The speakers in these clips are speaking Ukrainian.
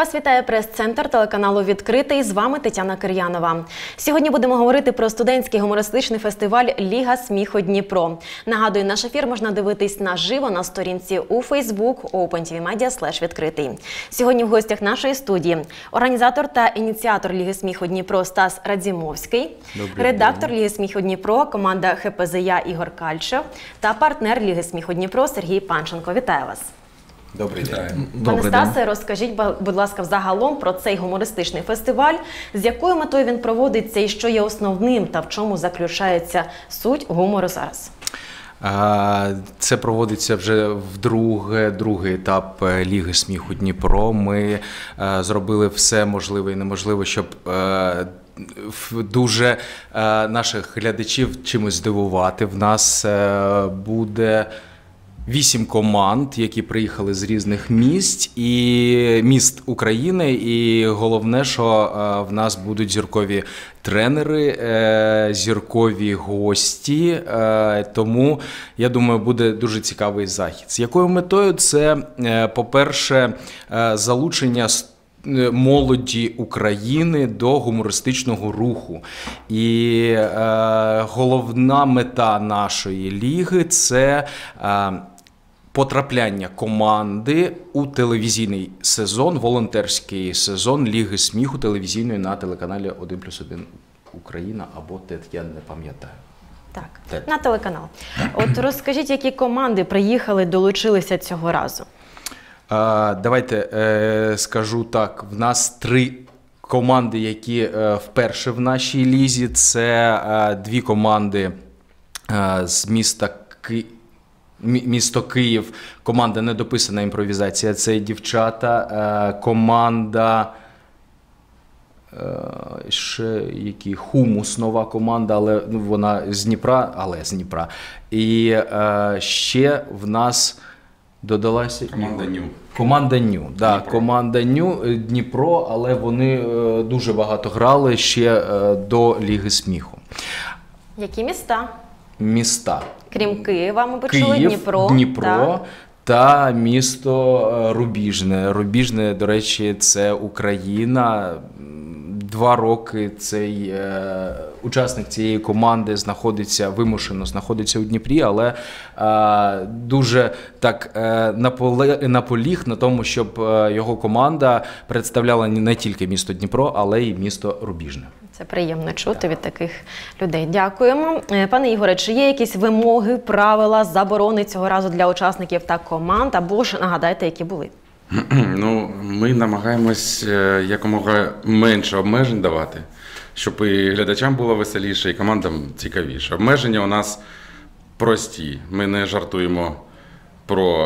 Вас вітає прес-центр телеканалу «Відкритий». З вами Тетяна Кир'янова. Сьогодні будемо говорити про студентський гумористичний фестиваль «Ліга сміху Дніпро». Нагадую, наш ефір можна дивитись наживо на сторінці у Facebook opentvmedia/відкритий. Сьогодні в гостях нашої студії організатор та ініціатор Ліги сміху Дніпро Стас Радзімовський, редактор Ліги сміху Дніпро, команда ХПЗЯ Ігор Кальчо та партнер Ліги сміху Дніпро Сергій Панченко. Вітаю вас! Добрий день. Пане Стасе, розкажіть, будь ласка, взагалом про цей гумористичний фестиваль, з якою метою він проводиться і що є основним та в чому заключається суть гумору зараз? Це проводиться вже другий етап Ліги сміху Дніпро. Ми зробили все можливе і неможливе, щоб дуже наших глядачів чимось здивувати. В нас буде 8 команд, які приїхали з різних міст України, і головне, що в нас будуть зіркові тренери, зіркові гості, тому, я думаю, буде дуже цікавий захід. З якою метою? Це, по-перше, залучення молоді України до гумористичного руху. І головна мета нашої ліги – це потрапляння команди у телевізійний сезон, волонтерський сезон Ліги сміху телевізійної на телеканалі 1+1 Україна або ТЕТ, я не пам'ятаю. Так, ТЕТ. На телеканал. От розкажіть, які команди приїхали, долучилися цього разу? Давайте скажу так, в нас 3 команди, які вперше в нашій лізі. Це 2 команди з місто Київ, команда «Недописана імпровізація», це дівчата, команда ще «Хумус», нова команда, але вона з Дніпра, і ще в нас додалася команда Ню. Команда Ню Дніпро, але вони дуже багато грали ще до Ліги сміху. Які міста? Міста. Крім Києва, ми почули, Дніпро та місто Рубіжне. Рубіжне, до речі, це Україна. 2 роки цей учасник цієї команди вимушено знаходиться у Дніпрі, але дуже так наполіг на тому, щоб його команда представляла не тільки місто Дніпро, але й місто Рубіжне. Це приємно чути від таких людей. Дякуємо. Пане Ігоре, чи є якісь вимоги, правила, заборони цього разу для учасників та команд, або ж нагадайте, які були? Ми намагаємось якомога менше обмежень давати, щоб і глядачам було веселіше, і командам цікавіше. Обмеження у нас прості. Ми не жартуємо про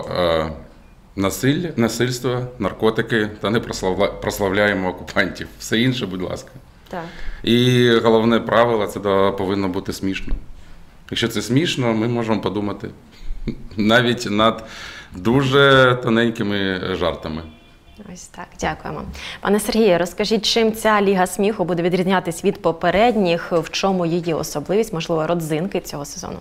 насильство, наркотики та не прославляємо окупантів. Все інше, будь ласка. Так. І головне правило – це повинно бути смішно. Якщо це смішно, ми можемо подумати навіть над дуже тоненькими жартами. Ось так, дякуємо. Пане Сергію, розкажіть, чим ця Ліга сміху буде відрізнятись від попередніх, в чому її особливість, можливо, родзинки цього сезону?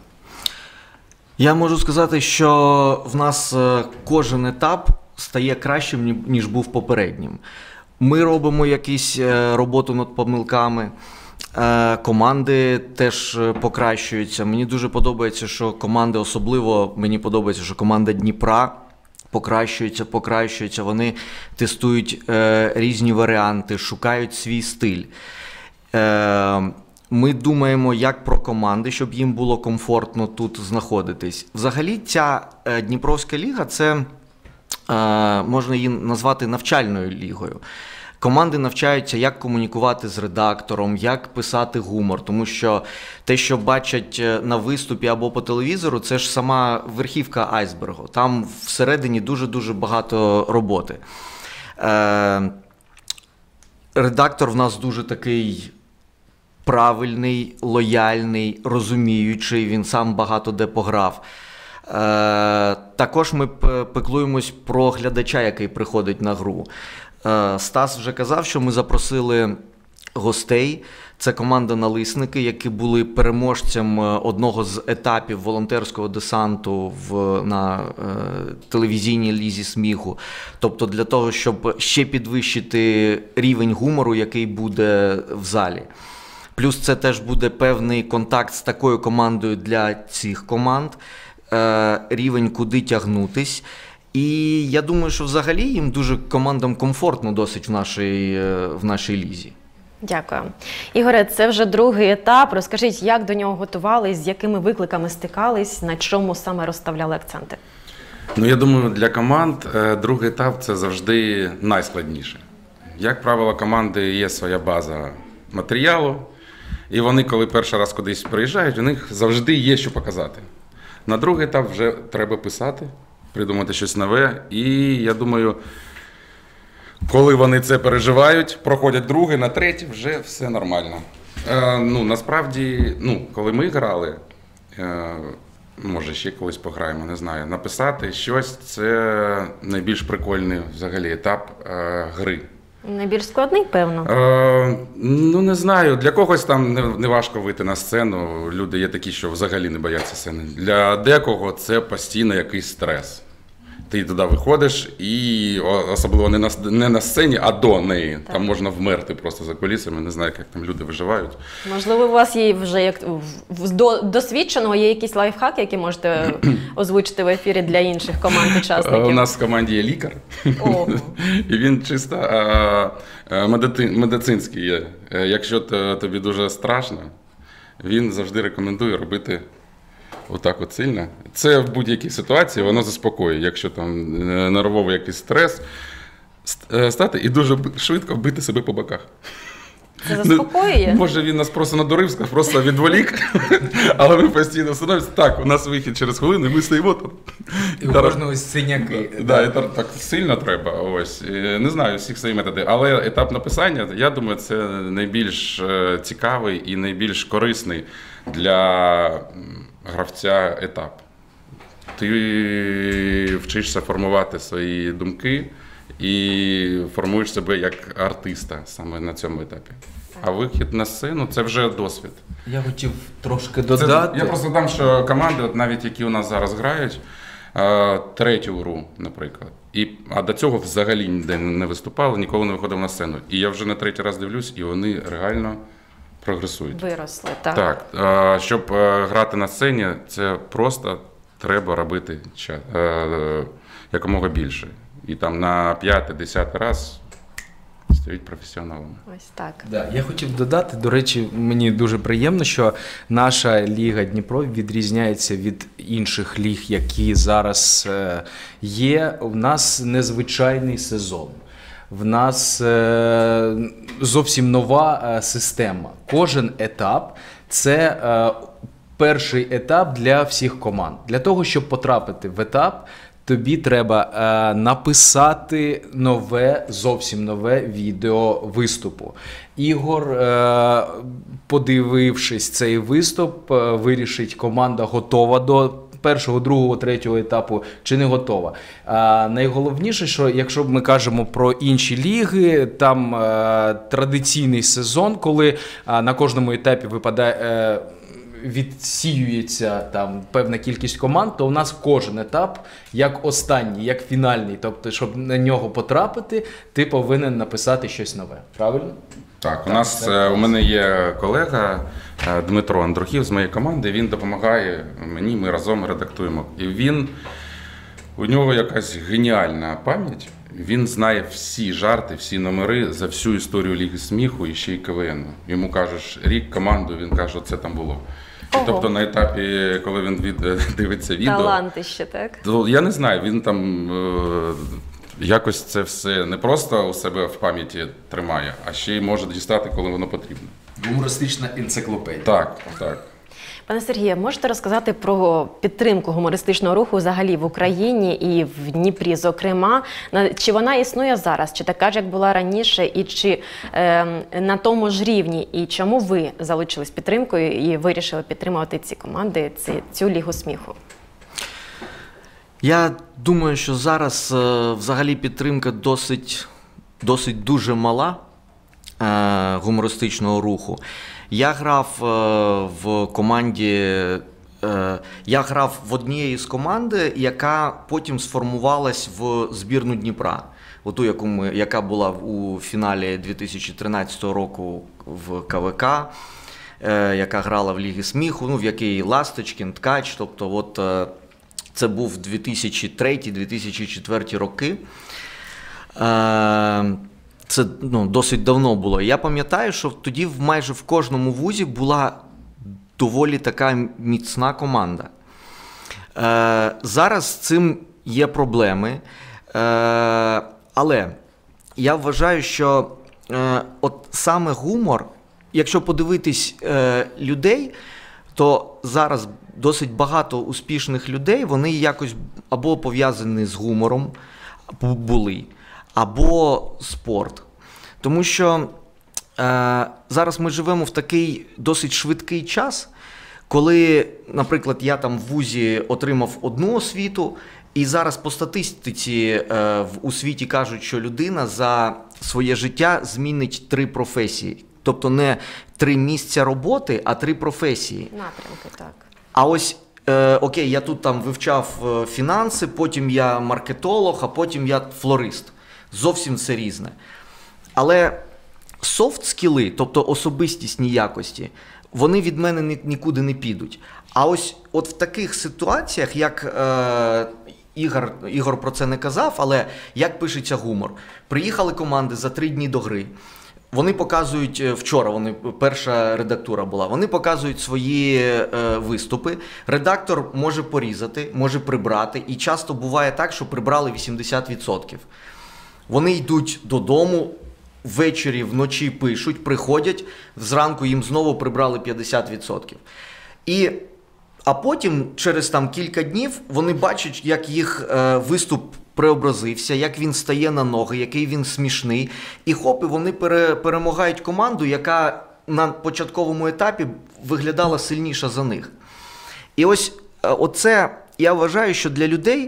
Я можу сказати, що в нас кожен етап стає кращим, ніж був попереднім. Ми робимо якусь роботу над помилками, команди теж покращуються. Мені дуже подобається, що команди, особливо мені подобається, що команда Дніпра покращується. Вони тестують різні варіанти, шукають свій стиль. Ми думаємо, як про команди, щоб їм було комфортно тут знаходитись. Взагалі, ця Дніпровська ліга – це можна її назвати навчальною лігою. Команди навчаються, як комунікувати з редактором, як писати гумор, тому що те, що бачать на виступі або по телевізору, це ж сама верхівка айсбергу. Там всередині дуже-дуже багато роботи. Редактор в нас дуже такий правильний, лояльний, розуміючий, він сам багато де пограв. Також ми піклуємось про глядача, який приходить на гру. Стас вже казав, що ми запросили гостей. Це команда «Налисники», які були переможцем одного з етапів волонтерського десанту на телевізійній лізі сміху. Тобто для того, щоб ще підвищити рівень гумору, який буде в залі. Плюс це теж буде певний контакт з такою командою для цих команд, рівень куди тягнутись. І я думаю, що взагалі їм дуже командам комфортно досить в нашій лізі. Дякую. Ігоре, це вже другий етап. Розкажіть, як до нього готувались, з якими викликами стикались, на чому саме розставляли акценти? Ну, я думаю, для команд другий етап – це завжди найскладніше. Як правило, команди є своя база матеріалу, і вони, коли перший раз кудись приїжджають, у них завжди є що показати. На другий етап вже треба писати, придумати щось нове, і я думаю, коли вони це переживають, проходять другий, на третій, вже все нормально. Насправді, коли ми грали, може ще колись пограємо, не знаю, написати щось – це найбільш прикольний взагалі етап гри. Найбільш складний, певно? Не знаю. Для когось там не важко вийти на сцену. Люди є такі, що взагалі не бояться сцени. Для декого це постійно якийсь стрес. Ти туди виходиш і особливо не на сцені, а до неї. Так. Там можна вмерти просто за кулісами. Не знаю, як там люди виживають. Можливо, у вас є вже як досвідченого є якісь лайфхаки, які можете озвучити в ефірі для інших команд-учасників? У нас в команді є лікар. І він чисто медицинський є. Якщо тобі дуже страшно, він завжди рекомендує робити отак от сильно. Це в будь-якій ситуації воно заспокоює. Якщо там нервовий якийсь стрес, стати і дуже швидко бити себе по боках. Це заспокоює? Може, він нас просто надурив, просто відволік, але ми постійно становимося. Так, у нас вихід через хвилину, і ми стоїмо там. І у кожного синяки. Так сильно треба. Ось. Не знаю, всіх свої методи. Але етап написання, я думаю, це найбільш цікавий і найбільш корисний для гравця етап. Ти вчишся формувати свої думки і формуєш себе як артиста саме на цьому етапі. А вихід на сцену – це вже досвід. Я хотів трошки додати. Я просто дам, що команди, навіть які у нас зараз грають, третю гру, наприклад, а до цього взагалі ніде не виступали, ніколи не виходив на сцену. І я вже на третій раз дивлюсь, і вони реально прогресують. Виросли, так. Так. Щоб грати на сцені, це просто треба робити якомога більше. І там на 5-10 раз стають професіоналами. Ось так. Да, я хотів додати, до речі, мені дуже приємно, що наша Ліга Дніпро відрізняється від інших ліг, які зараз є. У нас незвичайний сезон. В нас зовсім нова система. Кожен етап – це перший етап для всіх команд. Для того, щоб потрапити в етап, тобі треба написати зовсім нове відео виступу. Ігор, подивившись цей виступ, вирішить, команда готова до першого, другого, третього етапу чи не готова. Найголовніше, що якщо ми кажемо про інші ліги, там традиційний сезон, коли на кожному етапі випадає відсіюється там певна кількість команд, то у нас кожен етап як останній, як фінальний. Тобто, щоб на нього потрапити, ти повинен написати щось нове. Правильно? Так, у мене є колега Дмитро Андрухів з моєї команди, він допомагає мені, ми разом редактуємо. І у нього якась геніальна пам'ять, він знає всі жарти, всі номери за всю історію Ліги сміху і ще й КВН. Йому кажеш рік, команду, він каже, оце там було. Тобто на етапі, коли він дивиться відео... Таланти ще, так? То, я не знаю, він там якось це все не просто у себе в пам'яті тримає, а ще й може дістати, коли воно потрібно. Гумористична енциклопедія. Так, так. Пане Сергію, можете розказати про підтримку гумористичного руху взагалі в Україні і в Дніпрі, зокрема? Чи вона існує зараз, чи така ж, як була раніше, і чи на тому ж рівні? І чому ви залучились підтримкою і вирішили підтримувати ці команди, цю Лігу сміху? Я думаю, що зараз взагалі підтримка досить дуже мала. гумористичного руху. Я грав в команді, я грав в однієї з команди, яка потім сформувалась в збірну Дніпра. Оту, яка була у фіналі 2013 року в КВК, яка грала в Лігі сміху, в якій Ласточкін, Ткач, тобто от, це був 2003-2004 роки. Це досить давно було. Я пам'ятаю, що тоді майже в кожному вузі була доволі така міцна команда. Зараз з цим є проблеми, але я вважаю, що от саме гумор, якщо подивитись людей, то зараз досить багато успішних людей, вони якось або пов'язані з гумором були, або спорт. Тому що зараз ми живемо в такий досить швидкий час, коли, наприклад, я там в вузі отримав одну освіту, і зараз по статистиці у світі кажуть, що людина за своє життя змінить 3 професії. Тобто не 3 місця роботи, а 3 професії. Напрямки, так. А ось, окей, я тут там вивчав фінанси, потім я маркетолог, а потім я флорист. Зовсім все різне. Але софт-скіли, тобто особистісні якості, вони від мене нікуди не підуть. А ось от в таких ситуаціях, як Ігор про це не казав, але як пишеться гумор. Приїхали команди за 3 дні до гри. Вони показують, вчора перша редактура була, вони показують свої виступи. Редактор може порізати, може прибрати. І часто буває так, що прибрали 80%. Вони йдуть додому, ввечері, вночі пишуть, приходять, зранку їм знову прибрали 50%. А потім, через там кілька днів, вони бачать, як їх виступ преобразився, як він стає на ноги, який він смішний. І хоп, і вони перемагають команду, яка на початковому етапі виглядала сильніша за них. І ось оце, я вважаю, що для людей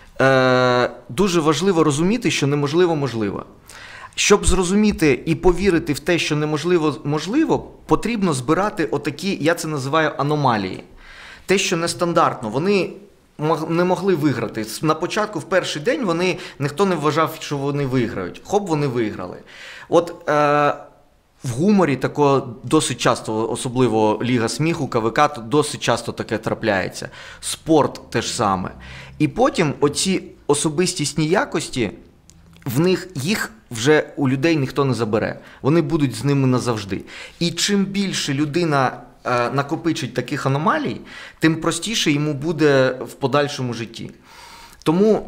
дуже важливо розуміти, що неможливо можливо. Щоб зрозуміти і повірити в те, що неможливо можливо, потрібно збирати отакі, я це називаю аномалії. Те, що нестандартно, вони не могли виграти. На початку, в перший день, ніхто не вважав, що вони виграють. Хоп, вони виграли. От в гуморі такого досить часто, особливо Ліга сміху, КВК, досить часто таке трапляється. Спорт теж саме. І потім оці особистісні якості, їх вже у людей ніхто не забере. Вони будуть з ними назавжди. І чим більше людина накопичить таких аномалій, тим простіше йому буде в подальшому житті. Тому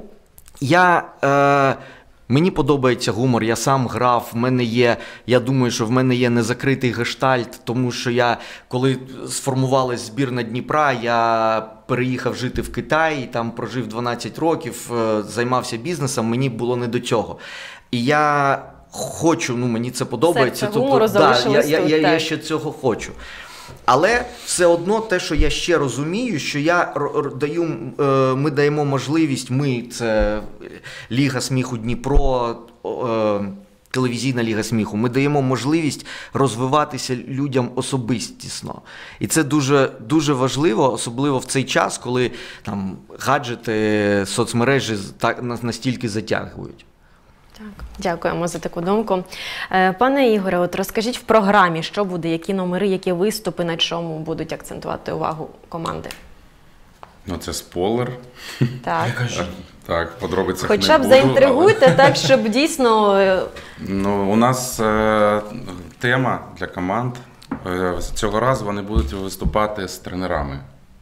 мені подобається гумор, я сам грав, я думаю, що в мене є незакритий гештальт, тому що коли сформувалась збірна Дніпра, я переїхав жити в Китай, там прожив 12 років, займався бізнесом, мені було не до цього. І я хочу, мені це подобається, серце гумору залишилось тут, я ще цього хочу. Але все одно те, що я ще розумію, що ми даємо можливість, це Ліга сміху Дніпро, телевізійна Ліга сміху, ми даємо можливість розвиватися людям особистісно. І це дуже, дуже важливо, особливо в цей час, коли там гаджети, соцмережі настільки затягують. Так, дякуємо за таку думку. Пане Ігоре, от розкажіть в програмі, що буде, які номери, які виступи, на чому будуть акцентувати увагу команди? Це спойлер. Так. Так, подробицях Хоча не б буду. заінтригуйте, так, щоб дійсно... У нас тема для команд. Цього разу вони будуть виступати з тренерами.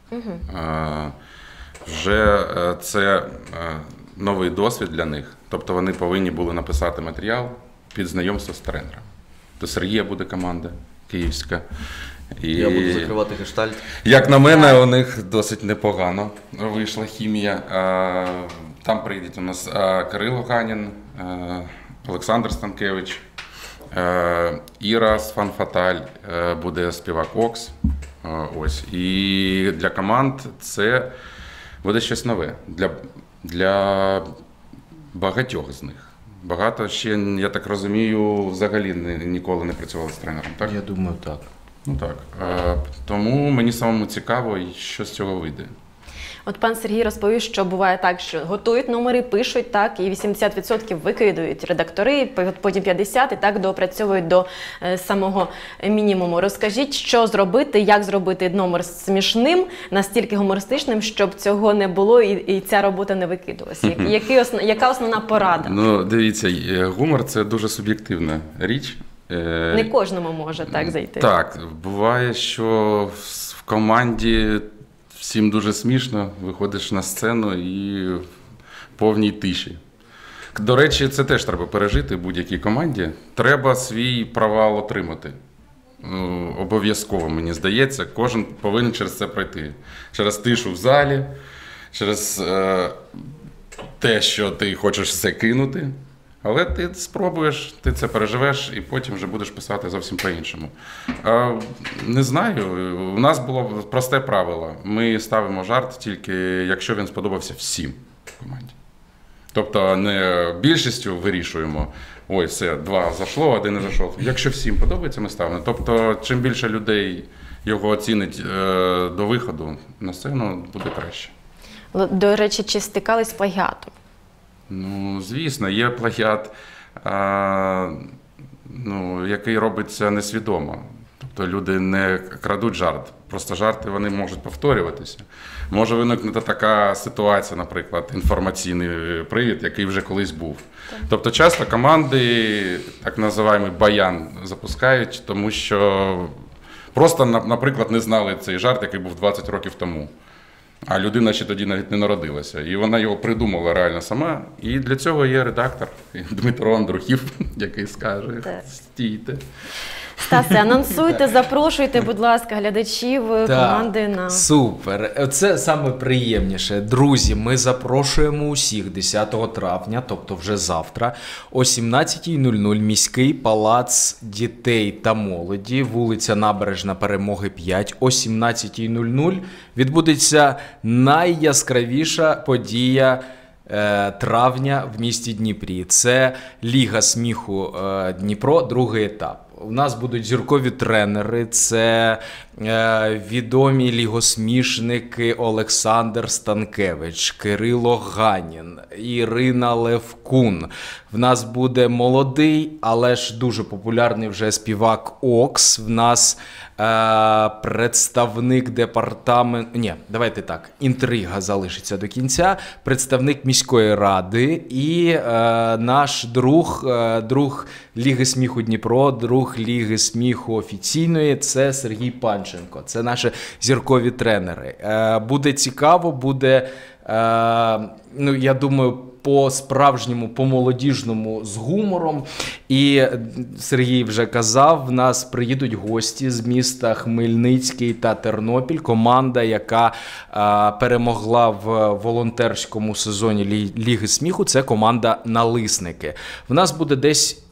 Вже це новий досвід для них. Тобто вони повинні були написати матеріал під знайомство з тренером. До Сергія буде команда київська. Я буду закривати гештальт. Як на мене, у них досить непогано вийшла хімія. Там прийдуть у нас Кирило Ганін, Олександр Станкевич, Іра з Фан Фаталь, буде співак Окс. Ось. І для команд це буде щось нове. Для багатьох з них. Багато ще, я так розумію, взагалі ніколи не працювали з тренером, так? Я думаю, так. Ну так. Тому мені самому цікаво, що з цього вийде. От пан Сергій розповів, що буває так, що готують номери, пишуть, так, і 80% викидують редактори, потім 50% і так доопрацьовують до самого мінімуму. Розкажіть, що зробити, як зробити номер смішним, настільки гумористичним, щоб цього не було і ця робота не викидувалася. Яка основна порада? Ну, дивіться, гумор – це дуже суб'єктивна річ. Не кожному може так зайти. Так, буває, що в команді всім дуже смішно, виходиш на сцену і в повній тиші. До речі, це теж треба пережити в будь-якій команді. Треба свій провал отримати. Обов'язково, мені здається, кожен повинен через це пройти. Через тишу в залі, через те, що ти хочеш все кинути. Але ти спробуєш, ти це переживеш і потім вже будеш писати зовсім по-іншому. Не знаю, у нас було просте правило. Ми ставимо жарт тільки, якщо він сподобався всім в команді. Тобто не більшістю вирішуємо, ой, все, 2 зайшло, 1 не зайшов. Якщо всім подобається, ми ставимо. Тобто, чим більше людей його оцінить до виходу на сцену, буде краще. До речі, чи стикались з плагіатом? Ну, звісно, є плагіат, який робиться несвідомо. Тобто люди не крадуть жарт, просто жарти вони можуть повторюватися. Може виникнути така ситуація, наприклад, інформаційний привід, який вже колись був. Тобто часто команди, так називаємо баян, запускають, тому що просто, наприклад, не знали цей жарт, який був 20 років тому. А людина ще тоді навіть не народилася. І вона його придумала реально сама. І для цього є редактор Дмитро Андрухів, який скаже: стійте. Стасе, анонсуйте, запрошуйте, будь ласка, глядачів команди на... Супер. Це саме приємніше. Друзі, ми запрошуємо усіх 10 травня, тобто вже завтра, о 17:00 міський палац дітей та молоді, вулиця Набережна Перемоги 5, о 17:00 відбудеться найяскравіша подія травня в місті Дніпрі. Це Ліга сміху Дніпро, другий етап. У нас будуть зіркові тренери, це відомі лігосмішники Олександр Станкевич, Кирило Ганін, Ірина Левкун. В нас буде молодий, але ж дуже популярний вже співак Окс. В нас представник департаменту... Ні, давайте так, інтрига залишиться до кінця. Представник міської ради і наш друг Ліги сміху Дніпро, друг Ліги сміху офіційної, це Сергій Панченко. Це наші зіркові тренери. Буде цікаво, буде, я думаю, по-справжньому, по-молодіжному, з гумором. І Сергій вже казав, в нас приїдуть гості з міста Хмельницький та Тернопіль. Команда, яка перемогла в волонтерському сезоні Ліги сміху, це команда «Налисники». В нас буде десь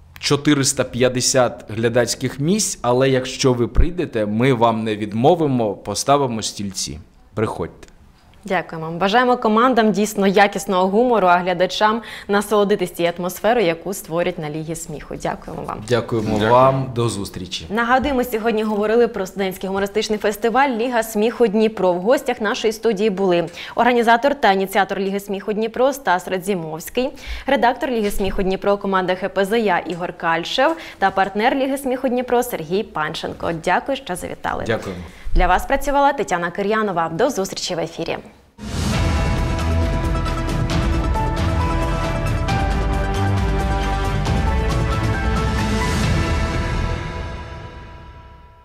450 глядацьких місць, але якщо ви прийдете, ми вам не відмовимо, поставимо стільці. Приходьте. Дякуємо. Бажаємо командам дійсно якісного гумору, а глядачам насолодитись цією атмосферою, яку створять на Лігі сміху. Дякуємо вам. Дякуємо вам. До зустрічі. Нагадуємо, сьогодні говорили про студентський гумористичний фестиваль «Ліга сміху Дніпро». В гостях нашої студії були організатор та ініціатор Ліги сміху Дніпро Стас Радзімовський, редактор Ліги сміху Дніпро команда ХПЗЯ Ігор Кальшев та партнер Ліги сміху Дніпро Сергій Панченко. Дякую, що завітали. Дякуємо. Для вас працювала Тетяна Кир'янова. До зустрічі в ефірі.